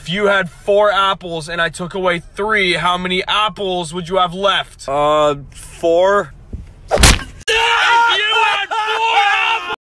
If you had 4 apples and I took away 3, how many apples would you have left? 4.